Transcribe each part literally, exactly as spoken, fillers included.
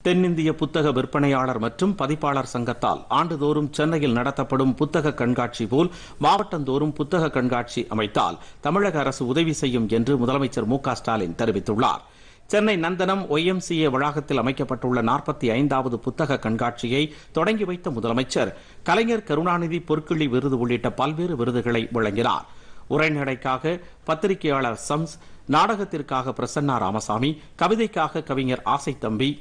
தென்னிந்திய புத்தக விற்பனையாளர் மற்றும் பதிப்பாளர் சங்கத்தால் ஆண்டுதோறும் சென்னையில் நடத்தப்படும் புத்தக கண்காட்சி போல் மாவட்டந்தோறும் புத்தக கண்காட்சி அமைத்தால் தமிழக அரசு உதவி செய்யும் என்று முதலமைச்சர் மு க ஸ்டாலின் தெரிவித்துள்ளார். Chennai Nandanam Y M C A வளாகத்தில் அமைக்கப்பட்டுள்ள நாற்பத்தி ஐந்தாவது புத்தக கண்காட்சியை தொடங்கி வைத்த முதலமைச்சர் கலைஞர் கருணாநிதி பொற்கிள்ளி விருது உள்ளிட்ட பல்வேறு விருதுகளை வழங்கினார். உரைநடைக்காக பத்திரிகையாளர் சம்ஸ், நாடகத்திற்காக பிரசன்னா ராமசாமி, கவிதைக்காக கவிஞர் ஆசைத்தம்பி,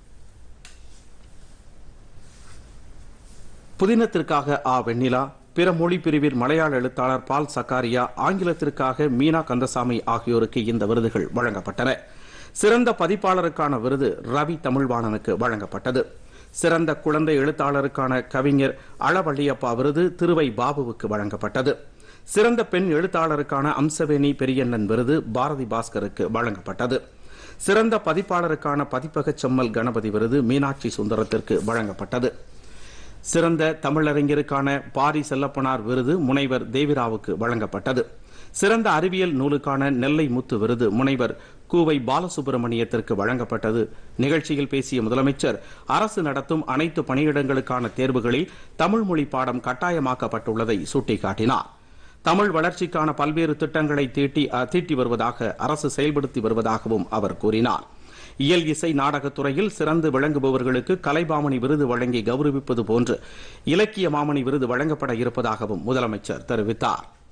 புதினத்திற்காக ஆ வெண்ணிலா, பிற மொழி பிரிவில் மலையாள எழுத்தாளர் பால் சக்காரியா, ஆங்கிலத்திற்காக மீனா கந்தசாமி ஆகியோருக்கு இந்த விருதுகள் வழங்கப்பட்டன. சிறந்த பதிப்பாளருக்கான விருது ரவி தமிழ்வாணனுக்கு வழங்கப்பட்டது. சிறந்த குழந்தை எழுத்தாளருக்கான கவிஞர் அளவள்ளியப்பா விருது திருவை பாபுவுக்கு வழங்கப்பட்டது. சிறந்த பெண் எழுத்தாளருக்கான அம்சவேணி பெரியண்ணன் விருது பாரதி பாஸ்கருக்கு வழங்கப்பட்டது. சிறந்த பதிப்பாளருக்கான பதிப்பக செம்மல் கணபதி விருது மீனாட்சி சுந்தரத்திற்கு வழங்கப்பட்டது. சிறந்த தமிழறிஞருக்கான பாரி செல்லப்பனார் விருது முனைவர் தேவிராவுக்கு வழங்கப்பட்டது. சிறந்த அறிவியல் நூலுக்கான நெல்லை முத்து விருது முனைவர் கூவை பாலசுப்ரமணியத்திற்கு வழங்கப்பட்டது. நிகழ்ச்சியில் பேசிய முதலமைச்சர் அரசு நடத்தும் அனைத்து பணியிடங்களுக்கான தேர்வுகளில் தமிழ் மொழி பாடம் கட்டாயமாக்கப்பட்டுள்ளதை சுட்டிக்காட்டினார். தமிழ் வளர்ச்சிக்கான பல்வேறு திட்டங்களை தீட்டி தீட்டி வருவதாக அரசு செயல்படுத்தி வருவதாகவும் அவர் கூறினார். இயல் இசை நாடகத்துறையில் சிறந்து விளங்குபவர்களுக்கு கலைபாமணி விருது வழங்கி கௌரவிப்பது போன்று இலக்கிய மாமணி விருது வழங்கப்பட இருப்பதாகவும் முதலமைச்சர் தெரிவித்தார்.